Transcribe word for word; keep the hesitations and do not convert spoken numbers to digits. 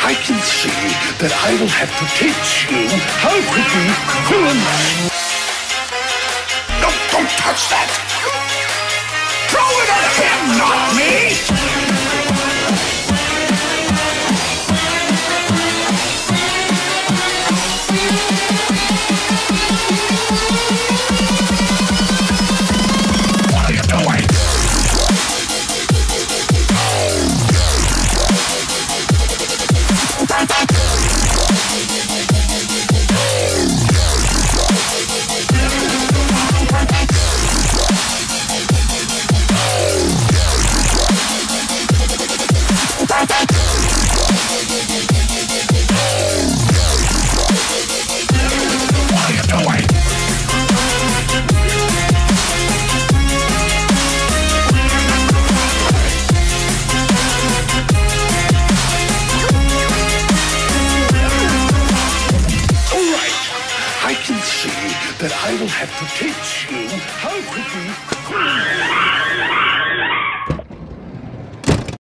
I can see that I will have to teach you how quickly villain... No, don't touch that! Throw it at him, not me! I can see that I will have to teach you how quickly...